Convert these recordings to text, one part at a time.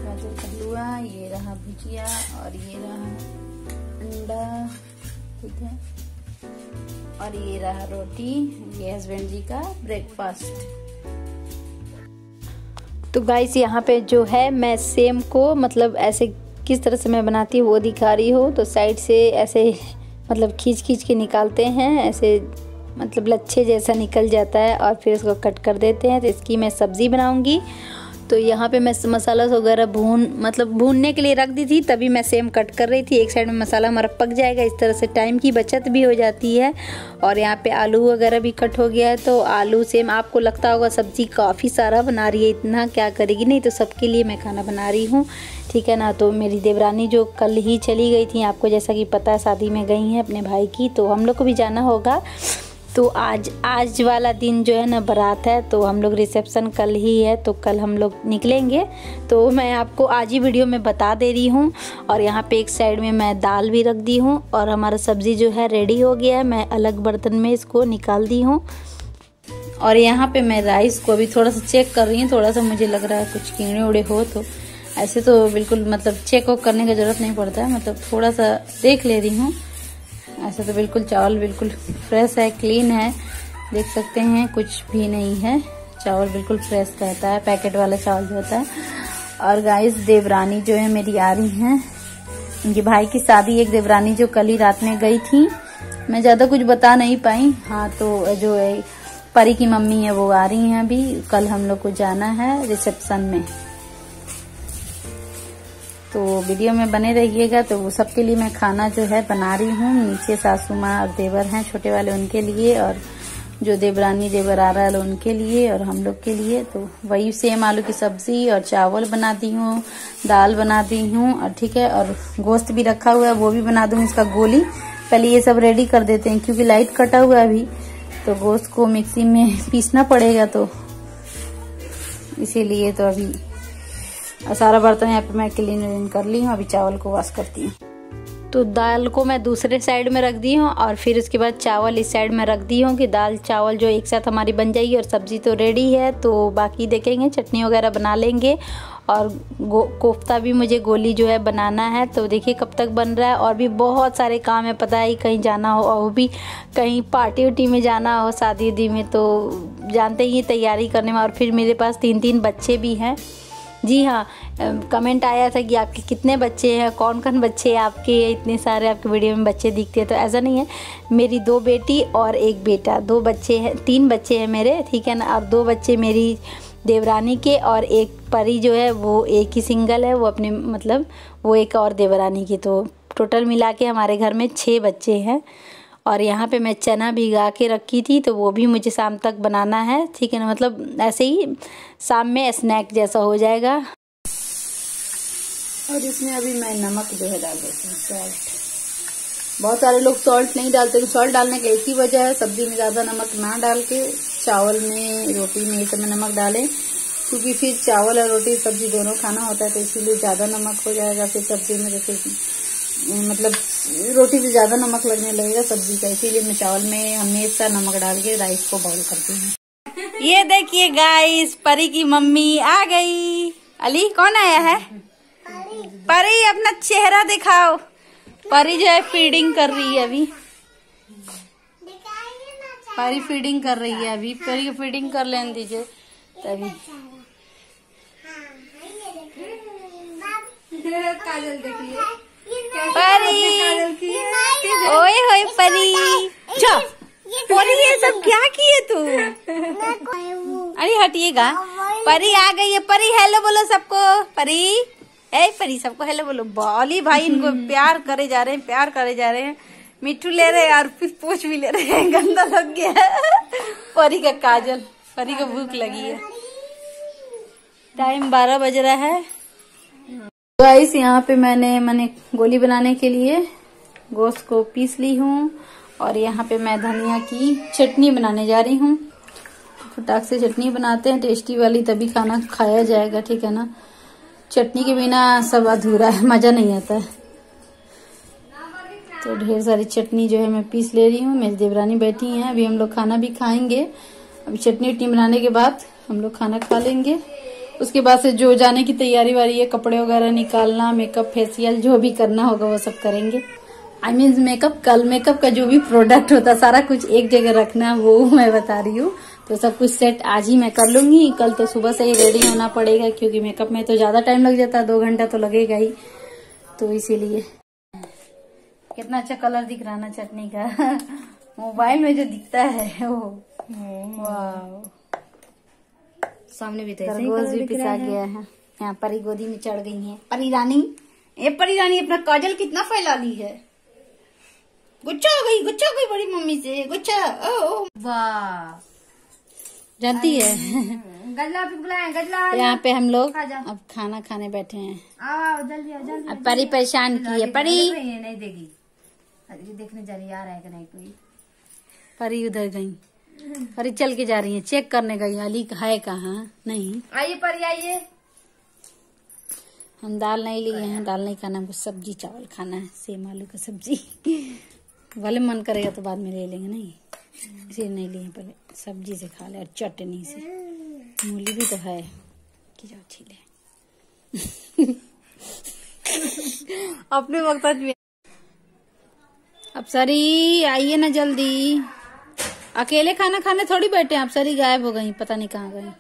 गाजर का हलवा, ये रहा भुजिया और ये रहा अंडा, ठीक है, और ये रहा रोटी। ये हस्बैंड जी का ब्रेकफास्ट। तो गाइस यहाँ पे जो है मैं सेम को मतलब ऐसे किस तरह से मैं बनाती हूँ वो दिखा रही हूँ। तो साइड से ऐसे मतलब खींच के निकालते हैं, ऐसे मतलब लच्छे जैसा निकल जाता है और फिर इसको कट कर देते हैं। तो इसकी मैं सब्ज़ी बनाऊंगी। तो यहाँ पे मैं मसाला वगैरह भूनने के लिए रख दी थी, तभी मैं सेम कट कर रही थी। एक साइड में मसाला हमारा पक जाएगा, इस तरह से टाइम की बचत भी हो जाती है। और यहाँ पे आलू वगैरह भी कट हो गया है। तो आलू सेम आपको लगता होगा सब्ज़ी काफ़ी सारा बना रही है, इतना क्या करेगी, नहीं तो सबके लिए मैं खाना बना रही हूँ, ठीक है ना। तो मेरी देवरानी जो कल ही चली गई थी, आपको जैसा कि पता है शादी में गई हैं अपने भाई की, तो हम लोग को भी जाना होगा। तो आज वाला दिन जो है ना बारात है, तो हम लोग रिसेप्शन कल ही है, तो कल हम लोग निकलेंगे। तो मैं आपको आज ही वीडियो में बता दे रही हूँ। और यहाँ पे एक साइड में मैं दाल भी रख दी हूँ और हमारा सब्ज़ी जो है रेडी हो गया है। मैं अलग बर्तन में इसको निकाल दी हूँ। और यहाँ पे मैं राइस को अभी थोड़ा सा चेक कर रही हूँ, थोड़ा सा मुझे लग रहा है कुछ कीड़े उड़े हो, तो ऐसे तो बिल्कुल मतलब चेक करने की ज़रूरत नहीं पड़ता है, मतलब थोड़ा सा देख ले रही हूँ। ऐसे तो बिल्कुल चावल बिल्कुल फ्रेश है, क्लीन है, देख सकते हैं कुछ भी नहीं है। चावल बिल्कुल फ्रेश रहता है, पैकेट वाला चावल जो होता है। और गाइस देवरानी जो है मेरी आ रही हैं, इनके भाई की शादी, एक देवरानी जो कल ही रात में गई थी, मैं ज़्यादा कुछ बता नहीं पाई। हाँ, तो जो है परी की मम्मी है वो आ रही हैं अभी, कल हम लोग को जाना है रिसेप्शन में। तो वीडियो में बने रहिएगा। तो वो सबके लिए मैं खाना जो है बना रही हूँ। नीचे सासू माँ और देवर हैं छोटे वाले, उनके लिए, और जो देवरानी देवर आ रहा है उनके लिए, और हम लोग के लिए। तो वही सेम आलू की सब्जी और चावल बना दी हूँ, दाल बना दी हूँ, और ठीक है, और गोश्त भी रखा हुआ है, वो भी बना दूंगी इसका गोली। पहले ये सब रेडी कर देते हैं क्योंकि लाइट कटा हुआ है अभी, तो गोश्त को मिक्सी में पीसना पड़ेगा, तो इसीलिए तो अभी सारा बर्तन यहाँ पे मैं क्लीन कर ली हूँ। अभी चावल को वॉश करती हूँ। तो दाल को मैं दूसरे साइड में रख दी हूँ और फिर उसके बाद चावल इस साइड में रख दी हूँ कि दाल चावल जो एक साथ हमारी बन जाएगी। और सब्जी तो रेडी है, तो बाकी देखेंगे, चटनी वगैरह बना लेंगे। और कोफ्ता भी मुझे गोली जो है बनाना है, तो देखिए कब तक बन रहा है। और भी बहुत सारे काम है, पता ही कहीं जाना हो, और वो भी कहीं पार्टी उर्टी में जाना हो, शादी उदी में, तो जानते ही तैयारी करने में। और फिर मेरे पास 3 बच्चे भी हैं। जी हाँ, कमेंट आया था कि आपके कितने बच्चे हैं, कौन कौन बच्चे हैं आपके, इतने सारे आपके वीडियो में बच्चे दिखते हैं। तो ऐसा नहीं है, मेरी 2 बेटी और 1 बेटा, 2 बच्चे हैं, 3 बच्चे हैं मेरे, ठीक है ना। और 2 बच्चे मेरी देवरानी के, और एक परी जो है वो एक ही सिंगल है, वो अपने मतलब वो एक और देवरानी की। तो टोटल मिला के हमारे घर में 6 बच्चे हैं। और यहाँ पे मैं चना भिगा के रखी थी, तो वो भी मुझे शाम तक बनाना है, ठीक है ना, मतलब ऐसे ही शाम में स्नैक जैसा हो जाएगा। और इसमें अभी मैं नमक जो है डाल देती हूँ, सॉल्ट। बहुत सारे लोग सॉल्ट नहीं डालते, तो सॉल्ट डालने की एक ही वजह है, सब्जी में ज़्यादा नमक ना डाल के चावल में, रोटी में, ये सब में नमक डालें, क्योंकि फिर चावल और रोटी सब्जी दोनों खाना होता है, तो इसीलिए ज़्यादा नमक हो जाएगा फिर सब्जी में, तो फिर मतलब रोटी से ज़्यादा नमक लगने लगेगा सब्जी का। इसीलिए मैं चावल में हमेशा नमक डाल के राइस को बॉईल करती हूँ। ये देखिए गाइस, परी की मम्मी आ गई। अली, कौन आया है? परी, अपना चेहरा दिखाओ। परी जो है फीडिंग कर रही है अभी, परी फीडिंग कर रही है अभी, परी को फीडिंग कर लेने दीजिए तभी। काजल देखिए, परी, ओए होए परी, जा परी, ये सब क्या किए तू? अरे हटिएगा। परी आ गई है, परी हेलो बोलो सबको। परी, ए परी, सबको हेलो बोलो। बॉली भाई इनको प्यार करे जा रहे हैं, प्यार करे जा रहे हैं। मिट्टू ले रहे हैं और फिर पूछ भी ले रहे हैं, गंदा लग गया परी का काजल। परी को भूख लगी है। टाइम 12 बज रहा है। गाइस, यहाँ पे मैंने गोली बनाने के लिए गोश्त को पीस ली हूँ, और यहाँ पे मैं धनिया की चटनी बनाने जा रही हूँ। फटाक से चटनी बनाते हैं, टेस्टी वाली, तभी खाना खाया जाएगा, ठीक है ना। चटनी के बिना सब अधूरा है, मजा नहीं आता है। तो ढेर सारी चटनी जो है मैं पीस ले रही हूँ। मेरी देवरानी बैठी हैं, अभी हम लोग खाना भी खाएंगे। अभी चटनी उटनी बनाने के बाद हम लोग खाना खा लेंगे। उसके बाद से जो जाने की तैयारी वारी है, कपड़े वगैरह निकालना, मेकअप फेशियल जो भी करना होगा वो सब करेंगे। आई मीन मेकअप, कल मेकअप का जो भी प्रोडक्ट होता सारा कुछ एक जगह रखना, वो मैं बता रही हूँ। तो सब कुछ सेट आज ही मैं कर लूंगी। कल तो सुबह से ही रेडी होना पड़ेगा क्योंकि मेकअप में तो ज्यादा टाइम लग जाता है, 2 घंटा तो लगेगा ही। तो इसीलिए कितना अच्छा कलर दिख रहा ना चटनी का मोबाइल में जो दिखता है वो वाह। सामने भी खरगोश भी पिसा गया है। यहाँ परी गोदी में चढ़ गई है। परी रानी, ये परी रानी अपना काजल कितना फैला ली है। गुच्छा हो गई बड़ी मम्मी से गुच्छा। ओ वाह, जानती है गजला भी बुलाए, गजला। यहाँ पे हम लोग अब खाना खाने बैठे हैं। जल्दी अब परी परेशान की है। परी नहीं देगी, देखने जा रही, आ रहा है कि नहीं कोई। परी उधर गई, परी चल के जा रही है, चेक करने गई अली है कहाँ नहीं। आइए परी आइए। हम दाल नहीं लिए हैं, दाल नहीं खाना, हमको सब्जी चावल खाना है, सेम आलू का सब्जी भले मन करेगा तो बाद में ले लेंगे, नहीं इसे नहीं लिए, पहले सब्जी से खा ले और चटनी से। मूली भी तो है कि जाओ छीले अपने वक्त भी। अब सरी आइए ना जल्दी, अकेले खाना खाने थोड़ी बैठे हैं। अब सरी गायब हो गई, पता नहीं कहाँ गई।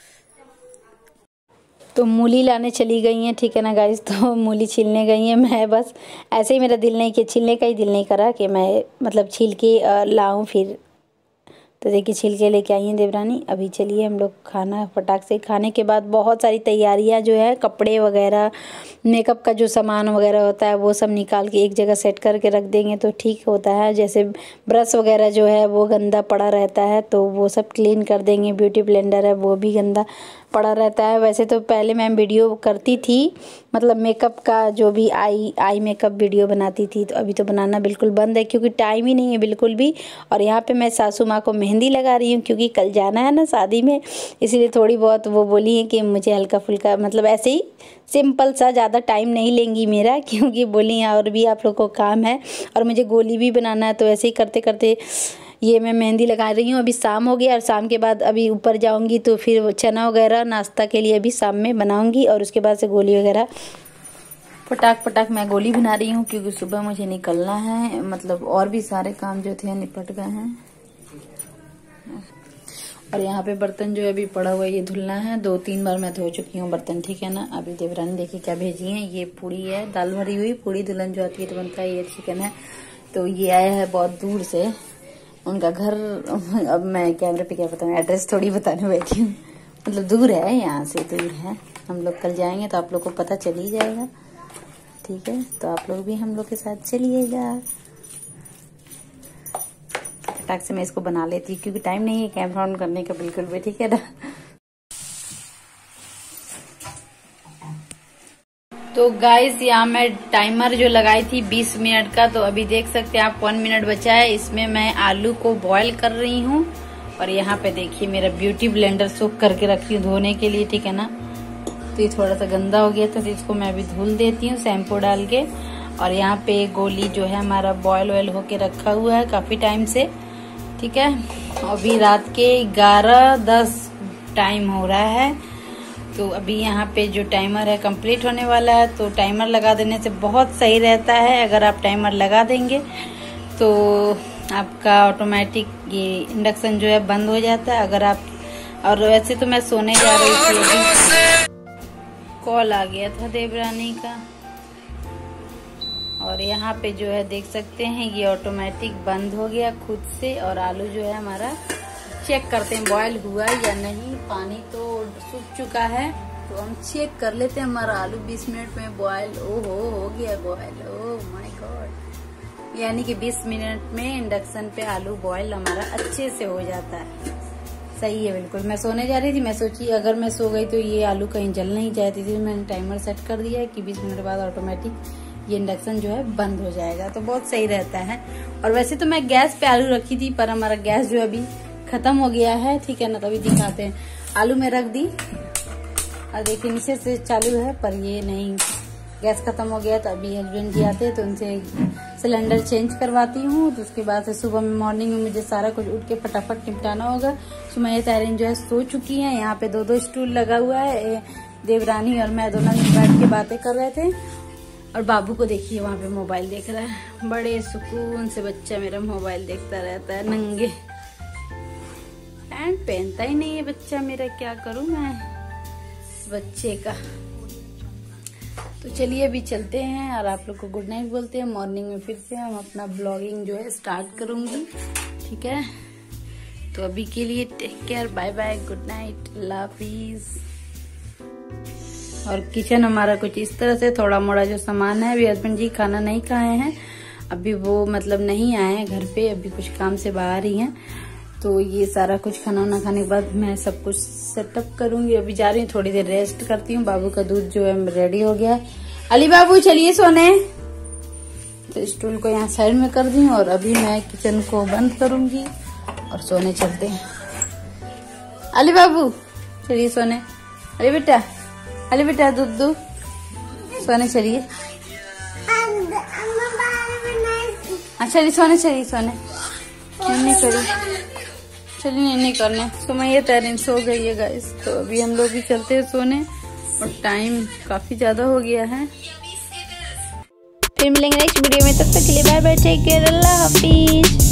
तो मूली लाने चली गई हैं, ठीक है ना गाइस। तो मूली छीलने गई हैं। मैं बस ऐसे ही, मेरा दिल नहीं कि छीलने का ही दिल नहीं करा कि मैं मतलब छील के लाऊं फिर। तो देखिए छील के लेके आई हैं देवरानी। अभी चलिए हम लोग खाना फटाक से खाने के बाद बहुत सारी तैयारियां जो है, कपड़े वगैरह, मेकअप का जो सामान वगैरह होता है वो सब निकाल के एक जगह सेट करके रख देंगे तो ठीक होता है। जैसे ब्रश वगैरह जो है वो गंदा पड़ा रहता है तो वो सब क्लीन कर देंगे। ब्यूटी ब्लेंडर है वो भी गंदा पड़ा रहता है। वैसे तो पहले मैं वीडियो करती थी, मतलब मेकअप का जो भी आई मेकअप वीडियो बनाती थी, तो अभी तो बनाना बिल्कुल बंद है क्योंकि टाइम ही नहीं है बिल्कुल भी। और यहाँ पे मैं सासू माँ को मेहंदी लगा रही हूँ क्योंकि कल जाना है ना शादी में, इसीलिए थोड़ी बहुत वो बोली है कि मुझे हल्का फुल्का मतलब ऐसे ही सिंपल सा, ज़्यादा टाइम नहीं लेंगी मेरा, क्योंकि बोली और भी आप लोग को काम है और मुझे गोली भी बनाना है। तो ऐसे ही करते करते ये मैं मेहंदी लगा रही हूँ। अभी शाम हो गया और शाम के बाद अभी ऊपर जाऊँगी तो फिर चना वगैरह नाश्ता के लिए अभी शाम में बनाऊँगी और उसके बाद से गोली वगैरह फटाक मैं गोली बना रही हूँ क्योंकि सुबह मुझे निकलना है। मतलब और भी सारे काम जो थे निपट गए हैं। और यहाँ पे बर्तन जो है अभी पड़ा हुआ है, ये धुलना है। 2-3 बार मैं धो चुकी हूँ बर्तन, ठीक है ना। अभी देवरानी देखिए क्या भेजी है, ये पूड़ी है, दाल भरी हुई पूड़ी दुल्हन जो आती है तो बनता है। ये चिकन है, तो ये आया है बहुत दूर से उनका घर। अब मैं कैमरे पे क्या बताऊँ, एड्रेस थोड़ी बताने बैठी हूँ, मतलब दूर है, यहाँ से दूर है। हम लोग कल जाएंगे तो आप लोग को पता चल ही जाएगा, ठीक है। तो आप लोग भी हम लोग के साथ चलिएगा। फटाक से मैं इसको बना लेती हूँ क्योंकि टाइम नहीं है कैमरा ऑन करने का बिल्कुल भी, ठीक है ना। तो गाइस यहाँ मैं टाइमर जो लगाई थी 20 मिनट का, तो अभी देख सकते हैं आप 1 मिनट बचा है। इसमें मैं आलू को बॉईल कर रही हूँ और यहाँ पे देखिए मेरा ब्यूटी ब्लेंडर सूख करके रखी हूँ धोने के लिए, ठीक है ना। तो ये थोड़ा सा गंदा हो गया था तो इसको मैं अभी धुल देती हूँ शैम्पू डाल के। और यहाँ पे गोली जो है हमारा बॉयल ऑयल होके रखा हुआ है काफी टाइम से, ठीक है। अभी रात के 11:10 टाइम हो रहा है। तो अभी यहाँ पे जो टाइमर है कंप्लीट होने वाला है। तो टाइमर लगा देने से बहुत सही रहता है। अगर आप टाइमर लगा देंगे तो आपका ऑटोमेटिक ये इंडक्शन जो है बंद हो जाता है। अगर आप, और वैसे तो मैं सोने जा रही थी, अभी कॉल आ गया था देवरानी का। और यहाँ पे जो है देख सकते हैं ये ऑटोमेटिक बंद हो गया खुद से। और आलू जो है हमारा चेक करते हैं बॉयल हुआ या नहीं। पानी तो सूख चुका है तो हम चेक कर लेते हैं। हमारा आलू 20 मिनट में बॉयल हो गया बॉयल। ओह माय गॉड, यानी कि 20 मिनट में इंडक्शन पे आलू बॉयल हमारा अच्छे से हो जाता है। सही है बिल्कुल। मैं सोने जा रही थी, मैं सोची अगर मैं सो गई तो ये आलू कहीं जल नहीं जाती थी। मैंने टाइमर सेट कर दिया है कि 20 मिनट बाद ऑटोमेटिक ये इंडक्शन जो है बंद हो जाएगा, तो बहुत सही रहता है। और वैसे तो मैं गैस पे आलू रखी थी पर हमारा गैस जो अभी खत्म हो गया है, ठीक है ना। तभी दिखाते हैं, आलू में रख दी और देखिए नीचे से चालू है पर ये नहीं गैस खत्म हो गया तो अभी हस्बैंड जी आते हैं तो उनसे सिलेंडर चेंज करवाती हूँ। तो उसके बाद से सुबह में मॉर्निंग में मुझे सारा कुछ उठ के फटाफट निपटाना होगा। सुमैया तहरीन जो है सो चुकी हैं। यहाँ पे 2 स्टूल लगा हुआ है। देवरानी और मैं दोनों बैठ के बातें कर रहे थे और बाबू को देखिए वहाँ पे मोबाइल देख रहा है। बड़े सुकून से बच्चा मेरा मोबाइल देखता रहता है। नंगे पैंट पहनता ही नहीं है बच्चा मेरा, क्या करूँ मैं बच्चे का। तो चलिए अभी चलते हैं और आप लोग को गुड नाइट बोलते हैं। मॉर्निंग में फिर से हम अपना ब्लॉगिंग जो है स्टार्ट करूंगी, ठीक है। तो अभी के लिए take care, bye bye, good night, अल्लाह हाफिज। और किचन हमारा कुछ इस तरह से, थोड़ा मोड़ा जो सामान है। अभी हस्बैंड जी खाना नहीं खाए हैं, अभी वो मतलब नहीं आए हैं घर पे, अभी कुछ काम से बाहर ही हैं। तो ये सारा कुछ खाना वाना खाने के बाद मैं सब कुछ सेटअप करूंगी। अभी जा रही हूँ, थोड़ी देर रेस्ट करती हूँ। बाबू का दूध जो है रेडी हो गया है। अली बाबू चलिए सोने। तो स्टूल को यहाँ साइड में कर दी और अभी मैं किचन को बंद करूंगी और सोने चलते हैं। अली बाबू चलिए सोने। अली बेटा दूध सोने चलिए। अच्छा सोने चलिए नहीं करने। सुमैया तहरीन सो गई है गाइस। तो अभी हम लोग भी चलते हैं सोने और टाइम काफी ज्यादा हो गया है। फिर मिलेंगे नेक्स्ट वीडियो में, तब तक के लिए बाय बाय, टेक केयर, अल्लाह हाफिज।